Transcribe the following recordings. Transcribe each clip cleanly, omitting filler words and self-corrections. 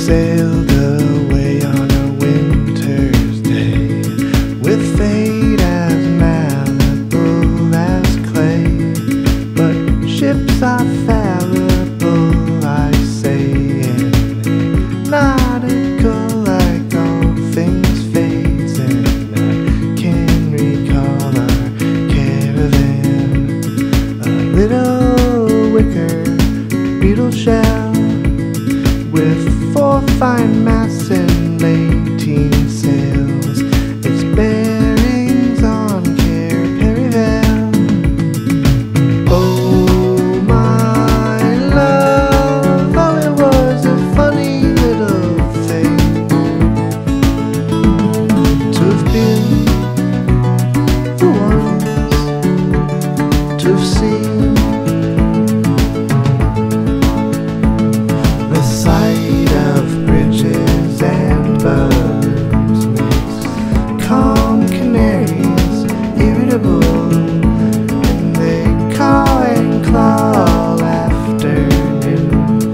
sailed away on a winter's day, with fate as malleable as clay. But ships are fallible, I say, and nautical like all things fades. And I can recall our caravan, a little wicker beetle shell, with 4 fine masts and 18 sails, its bearings on Cape Perivale. Oh my love, oh it was a funny little thing to have been the ones to have seen the sight of bridges and birds makes calm canaries irritable, and they caw and claw afternoon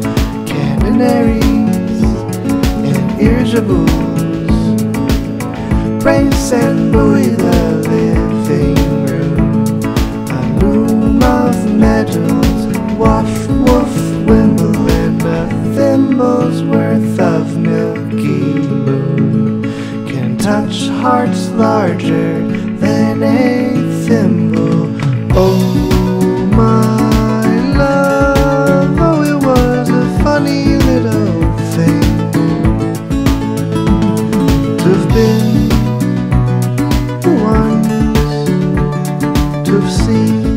canaries and irritables. Brace and buoy the living room, a loom of metals, waff, woof, wimble, and a thimble's worth of milky moon can touch hearts larger than a thimble. Oh my love, oh it was a funny little thing to have been the ones to have seen